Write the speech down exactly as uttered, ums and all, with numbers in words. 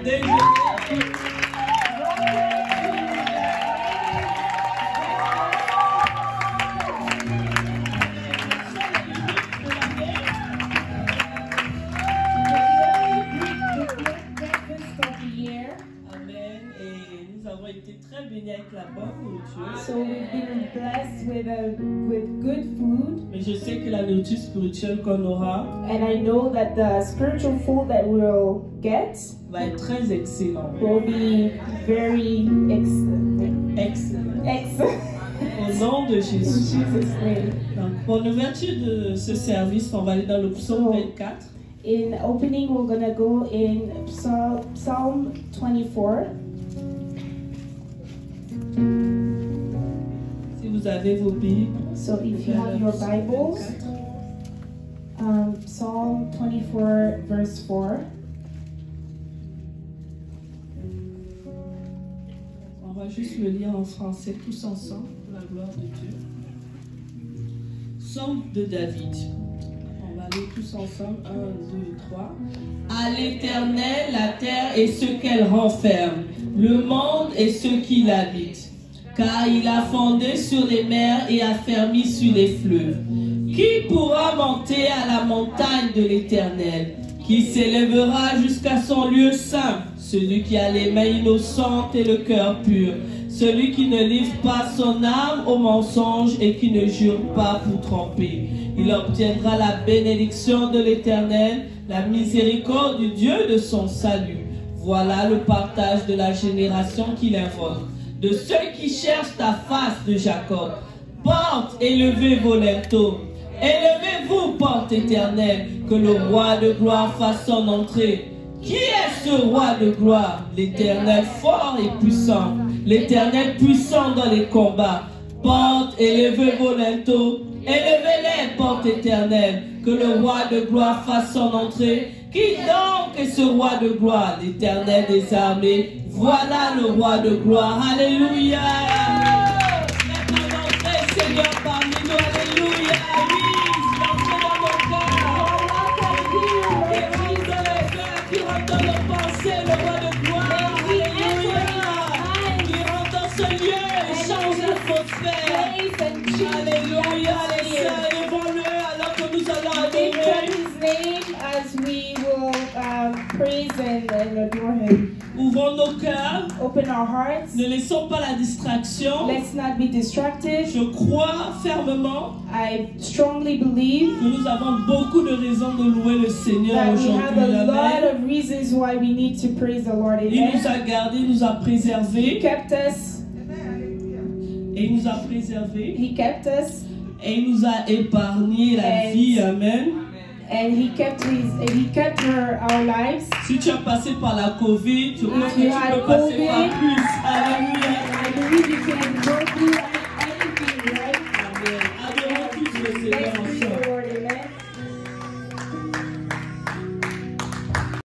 déjeuner. Été très bénis avec la bonne nourriture. So we've been blessed with a, with good food. Mais je sais que la nourriture spirituelle qu'on aura, and I know that the spiritual food that we'll get, va être très excellent. Will be very excellent. Excellent. Excellent. Au nom de Jésus. In Jesus' name. Donc, pour l'ouverture de ce service, on va aller dans le psaume vingt-quatre. In opening, we're gonna go in Psalm, Psalm twenty-four. Si vous avez vos Bibles, so if you have your Bibles, um, Psalm twenty-four, verse four. On va juste le lire en français tous ensemble pour la gloire de Dieu. Psaume de David. On va aller tous ensemble. un, deux, trois. À l'Éternel, la terre et ce qu'elle renferme, le monde et ceux qui l'habitent. Car il a fondé sur les mers et affermi sur les fleuves. Qui pourra monter à la montagne de l'Éternel? Qui s'élèvera jusqu'à son lieu saint? Celui qui a les mains innocentes et le cœur pur. Celui qui ne livre pas son âme au mensonge et qui ne jure pas pour tromper. Il obtiendra la bénédiction de l'Éternel, la miséricorde du Dieu de son salut. Voilà le partage de la génération qu'il invoque. De ceux qui cherchent ta face de Jacob. Porte, élevez vos linteaux. Élevez-vous, porte éternelle, que le roi de gloire fasse son entrée. Qui est ce roi de gloire? L'Éternel fort et puissant. L'Éternel puissant dans les combats. Porte, élevez vos linteaux. Élevez-les, porte éternelle, que le roi de gloire fasse son entrée. Qui donc est ce roi de gloire? L'Éternel des armées. Voilà le roi de gloire. Alléluia. Maintenant, entrez, Seigneur, parmi nous. Alléluia. Oui, entrez dans mon cœur. Qui rentre dans le cœur, qui rentre dans nos pensées, le roi de gloire. Alléluia. Qui rentre dans ce lieu et change l'atmosphère. Alléluia. Les sœurs, élevons-le alors que nous allons adorer. His name as we will um, praise and, and adore him. Ouvrons nos cœurs. Open our hearts. Ne laissons pas la distraction. Let's not be distracted. Je crois fermement I strongly believe que nous avons beaucoup de raisons de louer le Seigneur that we aujourd'hui. have a lot Amen. of reasons why we need to praise the Lord. Il Amen. nous a gardés, il nous a préservés. He kept us. Et il nous a préservés. He kept us. Et il nous a épargné la And- vie. Amen. And he kept his. He kept her, our lives. Si tu as passé par la Covid, je crois If que you tu had peux passer par COVID, plus. Alléluia. I believe you can go through